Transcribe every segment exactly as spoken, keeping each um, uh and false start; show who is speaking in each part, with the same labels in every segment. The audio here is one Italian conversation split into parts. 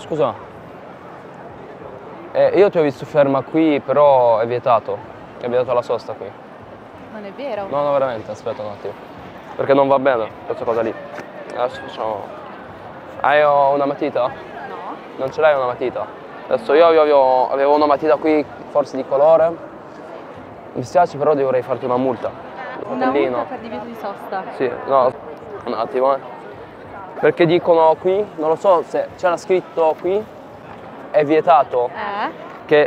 Speaker 1: Scusa, eh, io ti ho visto ferma qui, però è vietato. È vietato la sosta qui.
Speaker 2: Non è vero?
Speaker 1: No, no, veramente, aspetta un attimo. Perché non va bene questa cosa lì. Adesso facciamo... Hai una matita?
Speaker 2: No.
Speaker 1: Non ce l'hai una matita? Adesso io avevo, avevo una matita qui, forse di colore. Mi spiace, però dovrei farti una multa.
Speaker 2: Una multa per divieto di sosta?
Speaker 1: Sì, no, un attimo, eh. Perché dicono qui, non lo so se c'era scritto qui, è vietato
Speaker 2: Eh?
Speaker 1: che,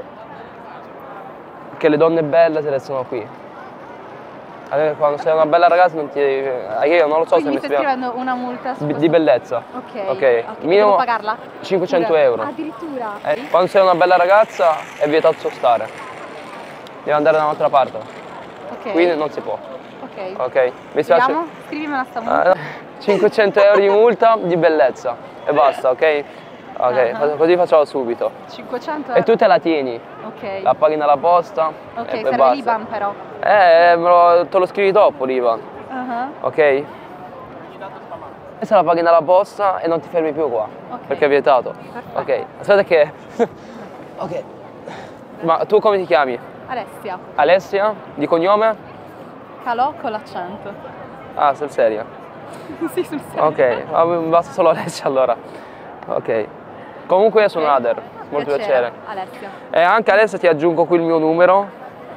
Speaker 1: che le donne belle si restano qui. Allora, quando sei una bella ragazza non ti devi... Io non lo so.
Speaker 2: Quindi
Speaker 1: se mi
Speaker 2: mi stai
Speaker 1: spiego.
Speaker 2: scrivendo una multa su
Speaker 1: Di, di bellezza.
Speaker 2: Ok.
Speaker 1: Ok.
Speaker 2: okay.
Speaker 1: Minimo
Speaker 2: Devo pagarla?
Speaker 1: cinquecento
Speaker 2: Pure.
Speaker 1: euro.
Speaker 2: Addirittura?
Speaker 1: Eh, quando sei una bella ragazza è vietato sostare. Devi andare da un'altra parte.
Speaker 2: Ok.
Speaker 1: Qui non si può.
Speaker 2: Ok.
Speaker 1: Ok. Mi spiace.
Speaker 2: Vediamo? Scrivimela sta multa.
Speaker 1: Eh, cinquecento euro di multa di bellezza. E basta, ok? Ok,
Speaker 2: Uh-huh.
Speaker 1: così facciamo subito.
Speaker 2: cinquecento euro?
Speaker 1: E tu te la tieni.
Speaker 2: Ok.
Speaker 1: La paghi nella posta.
Speaker 2: Ok,
Speaker 1: e
Speaker 2: serve
Speaker 1: basta.
Speaker 2: l'I B A N però.
Speaker 1: Eh, me lo, te lo scrivi dopo l'I B A N.
Speaker 2: Uh-huh.
Speaker 1: Ok? E se la paghi nella posta e non ti fermi più qua,
Speaker 2: Okay.
Speaker 1: perché è vietato.
Speaker 2: Perfetto.
Speaker 1: Ok, aspetta che... ok. Ma tu come ti chiami?
Speaker 2: Alessia.
Speaker 1: Alessia? Di cognome?
Speaker 2: Calò con l'accento.
Speaker 1: Ah, sei seria?
Speaker 2: Sì, sul serio.
Speaker 1: Ok, ah, basta solo Alessia allora. Ok. Comunque io sono
Speaker 2: Ok.
Speaker 1: Ader, molto piacere.
Speaker 2: Alessia.
Speaker 1: E anche adesso ti aggiungo qui il mio numero.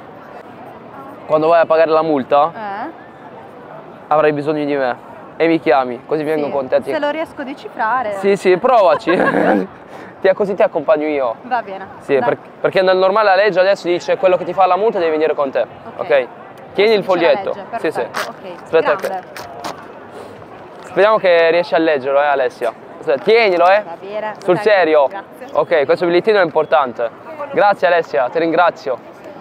Speaker 1: Quando vai a pagare la multa
Speaker 2: Eh?
Speaker 1: avrai bisogno di me e mi chiami, così vengo
Speaker 2: Sì.
Speaker 1: con te. Ti...
Speaker 2: Se lo riesco a decifrare.
Speaker 1: Sì, sì, provaci. Ti- così ti accompagno io.
Speaker 2: Va bene.
Speaker 1: Sì,
Speaker 2: Dai.
Speaker 1: per- perché nel normale la legge adesso dice quello che ti fa la multa deve venire con te. Ok?
Speaker 2: Ok.
Speaker 1: Tieni il
Speaker 2: Questo dice la
Speaker 1: foglietto.
Speaker 2: legge,
Speaker 1: Sì, sì.
Speaker 2: perfetto, ok.
Speaker 1: Aspetta,
Speaker 2: Grande.
Speaker 1: speriamo che riesci a leggerlo, eh, Alessia. Aspetta, tienilo, eh.
Speaker 2: Va bene.
Speaker 1: Sul
Speaker 2: Dai,
Speaker 1: serio.
Speaker 2: Grazie.
Speaker 1: Ok, questo bigliettino è importante. Grazie Alessia, ti ringrazio.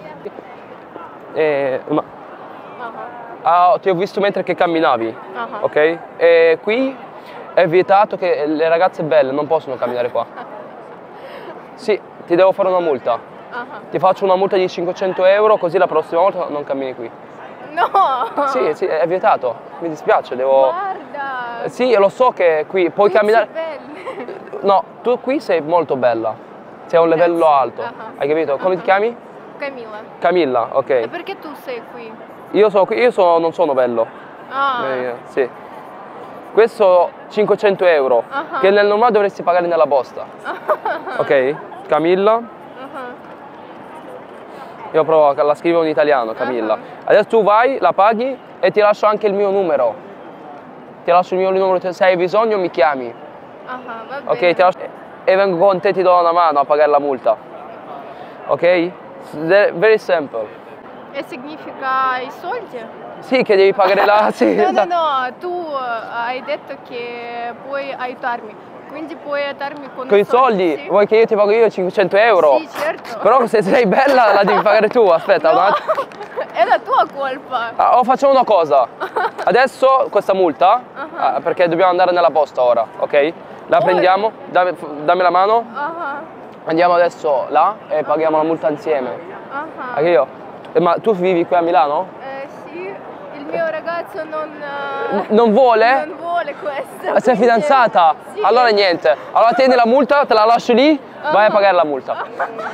Speaker 1: Eh, ma... ah, ti ho visto mentre che camminavi,
Speaker 2: Uh-huh.
Speaker 1: ok? E qui è vietato che le ragazze belle non possono camminare qua. Sì, ti devo fare una multa.
Speaker 2: Uh-huh.
Speaker 1: Ti faccio una multa di cinquecento euro, così la prossima volta non cammini qui.
Speaker 2: No!
Speaker 1: Sì, sì, è vietato. Mi dispiace, devo...
Speaker 2: Guarda!
Speaker 1: Sì, lo so che qui puoi
Speaker 2: Tutti
Speaker 1: camminare...
Speaker 2: belli.
Speaker 1: No, tu qui sei molto bella. Sei a un livello
Speaker 2: Grazie.
Speaker 1: alto.
Speaker 2: Uh-huh.
Speaker 1: Hai capito? Come
Speaker 2: Uh-huh.
Speaker 1: ti chiami?
Speaker 2: Camilla.
Speaker 1: Camilla, ok.
Speaker 2: E perché tu sei qui?
Speaker 1: Io, sono qui, io sono, non sono bello.
Speaker 2: Ah.
Speaker 1: Eh, sì. Questo cinquecento euro,
Speaker 2: Uh-huh.
Speaker 1: che nel normale dovresti pagare nella posta. Ok? Camilla.
Speaker 2: Uh-huh.
Speaker 1: Io provo, la scrivo in italiano, Camilla.
Speaker 2: Uh-huh.
Speaker 1: Adesso tu vai, la paghi e ti lascio anche il mio numero. Ti lascio il mio numero, se hai bisogno mi chiami.
Speaker 2: Uh-huh, va bene.
Speaker 1: Ok? Ti lascio, e vengo con te e ti do una mano a pagare la multa. Ok? Very simple.
Speaker 2: E significa i soldi?
Speaker 1: Sì, che devi pagare la... Sì,
Speaker 2: No, no,
Speaker 1: esatto.
Speaker 2: no, tu uh, hai detto che puoi aiutarmi, quindi puoi aiutarmi con,
Speaker 1: Con i soldi?
Speaker 2: Sì.
Speaker 1: Vuoi che io ti pago io cinquecento euro?
Speaker 2: Sì, certo.
Speaker 1: Però se sei bella la devi pagare tu, aspetta.
Speaker 2: No,
Speaker 1: un
Speaker 2: è la tua colpa.
Speaker 1: Ah, oh, facciamo una cosa. Adesso questa multa,
Speaker 2: Uh-huh.
Speaker 1: ah, perché dobbiamo andare nella posta ora, ok? La
Speaker 2: Ora?
Speaker 1: prendiamo, dammi, dammi la mano,
Speaker 2: Uh-huh.
Speaker 1: andiamo adesso là e paghiamo la multa insieme.
Speaker 2: Uh-huh.
Speaker 1: Anche io. Eh, ma tu vivi qui a Milano?
Speaker 2: Eh sì, il mio ragazzo non... uh,
Speaker 1: N- non vuole?
Speaker 2: Non vuole questo.
Speaker 1: Ma sei
Speaker 2: quindi-
Speaker 1: fidanzata?
Speaker 2: Sì.
Speaker 1: Allora niente. Allora tieni la multa, te la lascio lì, vai a pagare la multa.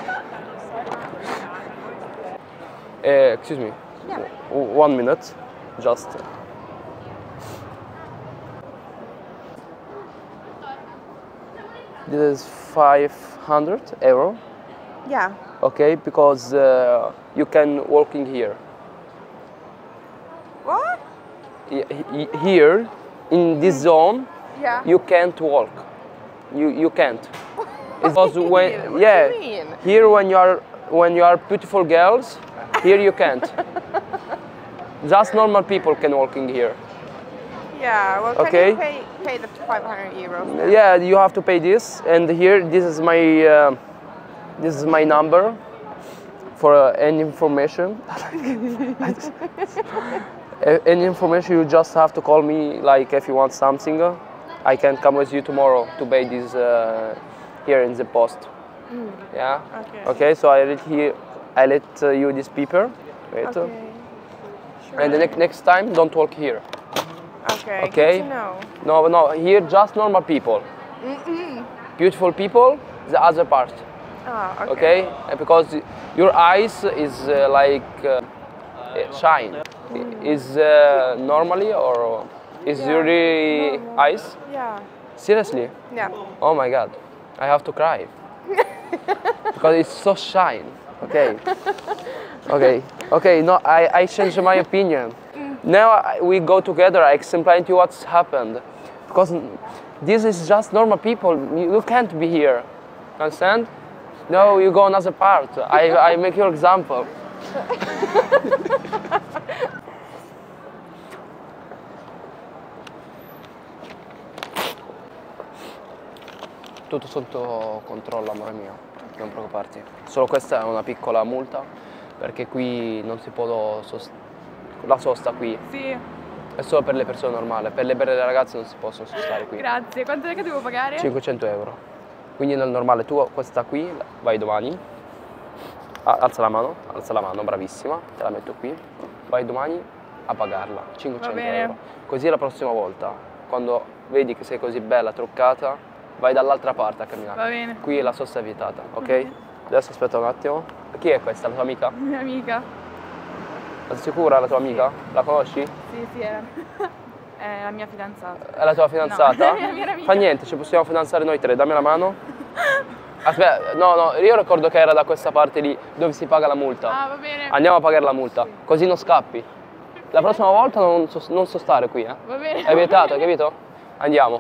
Speaker 1: Eh, excuse me.
Speaker 2: Yeah.
Speaker 1: O- One minute. Just. This is five hundred euro.
Speaker 2: Yeah.
Speaker 1: Okay, because uh, you can walk in here.
Speaker 2: What?
Speaker 1: Y- y- Here, in this zone,
Speaker 2: Yeah.
Speaker 1: you can't walk. You you can't. Because
Speaker 2: do you
Speaker 1: when
Speaker 2: mean? What
Speaker 1: yeah,
Speaker 2: do you mean?
Speaker 1: here when you are when you are beautiful girls, here you can't. Just normal people can walk in here.
Speaker 3: Yeah, well, can
Speaker 1: Okay.
Speaker 3: you pay, pay the five hundred euros?
Speaker 1: Yeah, you have to pay this, and here this is my uh, this is my number for uh, any information. Uh, any information, you just have to call me. Like if you want something, uh, I can come with you tomorrow to pay this uh, here in the post. Yeah.
Speaker 3: Okay.
Speaker 1: Okay. So I let here, I let uh, you this paper. Wait. uh,
Speaker 3: Okay.
Speaker 1: And the ne next time, don't walk here.
Speaker 3: Okay.
Speaker 1: Okay.
Speaker 3: Good to know.
Speaker 1: No, no. Here, just normal people.
Speaker 3: Mm-mm.
Speaker 1: Beautiful people, the other part.
Speaker 3: Ah, okay.
Speaker 1: Okay? Uh, Because your eyes is uh, like uh, shine. Is uh, normally or is
Speaker 3: Yeah,
Speaker 1: your
Speaker 3: normal.
Speaker 1: eyes?
Speaker 3: Yeah.
Speaker 1: Seriously?
Speaker 3: Yeah.
Speaker 1: Oh my god, I have to cry. Because it's so shine. Okay. Okay. Okay, no, I, I changed my opinion. Now I, we go together, I explain to you what's happened. Because this is just normal people, you, you can't be here. Understand? No, you go another part. I, I make your example. Tutto sotto controllo, amore mio, non preoccuparti. Solo questa è una piccola multa, perché qui non si può sost- la sosta qui
Speaker 2: Sì,
Speaker 1: è solo per le persone normali, per le belle ragazze non si possono sostare qui.
Speaker 2: grazie. Quanto è che devo pagare?
Speaker 1: cinquecento euro. Quindi nel normale tu questa qui vai domani, ah, alza la mano, alza la mano, bravissima, te la metto qui, vai domani a pagarla, cinquecento
Speaker 2: Va bene.
Speaker 1: euro. Così la prossima volta, quando vedi che sei così bella, truccata, vai dall'altra parte a camminare.
Speaker 2: Va bene.
Speaker 1: Qui la sosta è vietata, ok? Adesso aspetta un attimo. Chi è questa? La tua amica?
Speaker 2: Mia amica.
Speaker 1: Sei sicura? La tua amica? La conosci?
Speaker 2: Sì, sì, era. È la mia fidanzata.
Speaker 1: È la tua fidanzata?
Speaker 2: No, è la mia amica.
Speaker 1: Fa niente, ci possiamo fidanzare noi tre, dammi la mano. Aspetta, no, no, io ricordo che era da questa parte lì dove si paga la multa.
Speaker 2: Ah, va bene.
Speaker 1: Andiamo a pagare la multa, così non scappi. La prossima volta non so, non so stare qui, eh.
Speaker 2: Va bene.
Speaker 1: È vietato, hai capito? Andiamo.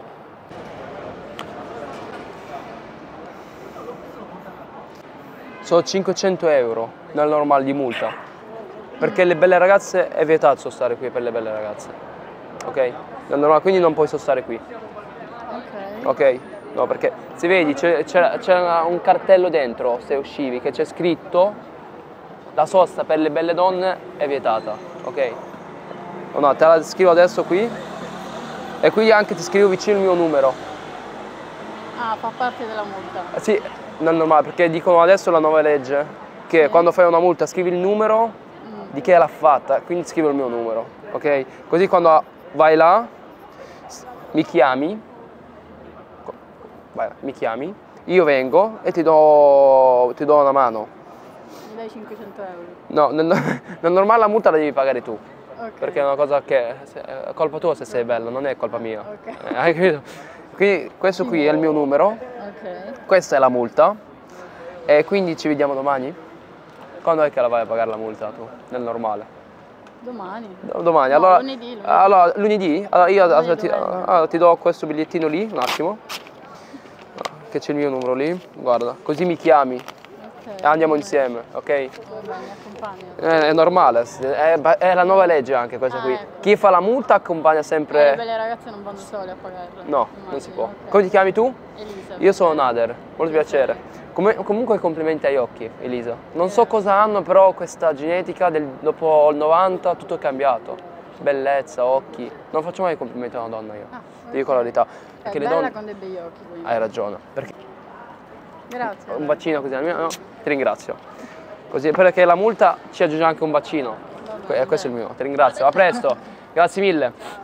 Speaker 1: Sono cinquecento euro nel normale di multa. Perché le belle ragazze è vietato sostare qui per le belle ragazze. Ok? Nel normale, quindi non puoi sostare qui.
Speaker 2: Ok.
Speaker 1: Ok? No, perché se vedi c'è, c'era, c'era un cartello dentro se uscivi che c'è scritto la sosta per le belle donne è vietata, ok? No, no, te la scrivo adesso qui e qui anche ti scrivo vicino il mio numero.
Speaker 4: Ah, fa parte della multa.
Speaker 1: Eh, Sì, non è normale perché dicono adesso la nuova legge che quando fai una multa scrivi il numero di chi l'ha fatta, quindi scrivo il mio numero, ok? Così quando vai là s- mi chiami. Vai, mi chiami, io vengo e ti do, ti do una mano.
Speaker 4: Mi dai cinquecento euro.
Speaker 1: No, nel, nel normale la multa la devi pagare tu,
Speaker 4: Ok.
Speaker 1: perché è una cosa che se- è colpa tua se sei bella, non è colpa mia.
Speaker 4: Ok.
Speaker 1: Eh, hai capito? Quindi questo qui è il mio numero,
Speaker 4: Ok.
Speaker 1: questa è la multa e quindi ci vediamo domani? Quando è che la vai a pagare la multa tu? Nel normale?
Speaker 4: Domani.
Speaker 1: Do- Domani,
Speaker 4: No,
Speaker 1: allora
Speaker 4: lunedì, lunedì.
Speaker 1: allora, lunedì? Allora io
Speaker 4: Lunedì
Speaker 1: aspetta, ti,
Speaker 4: domenica.
Speaker 1: allora, ti do questo bigliettino lì, un attimo, che c'è il mio numero lì, guarda, così mi chiami
Speaker 4: Ok.
Speaker 1: e andiamo insieme, ok?
Speaker 4: Vabbè, mi accompagna.
Speaker 1: È, è normale, è, è la nuova legge anche questa
Speaker 4: Ah,
Speaker 1: qui.
Speaker 4: ecco.
Speaker 1: Chi fa la multa accompagna
Speaker 4: Le
Speaker 1: sempre...
Speaker 4: belle ragazze non vanno sole a pagarla.
Speaker 1: No,
Speaker 4: immagino,
Speaker 1: non si può.
Speaker 4: ok.
Speaker 1: Come ti chiami tu?
Speaker 4: Elisa.
Speaker 1: Io sono Nader, molto piacere. Come- comunque complimenti agli occhi, Elisa. Non so cosa hanno, però questa genetica del, dopo il novanta tutto è cambiato. Bellezza, occhi. Non faccio mai complimenti a una donna io.
Speaker 4: Ah,
Speaker 1: Ti dico la verità.
Speaker 4: È
Speaker 1: Perché le
Speaker 4: bella
Speaker 1: donne...
Speaker 4: con dei bei occhi, quindi.
Speaker 1: Hai ragione. Perché
Speaker 4: Grazie.
Speaker 1: un bacino così, no, ti ringrazio. Così, perché la multa ci aggiunge anche un bacino.
Speaker 4: Va bene,
Speaker 1: Que- Questo è il mio, ti ringrazio. A presto, grazie mille.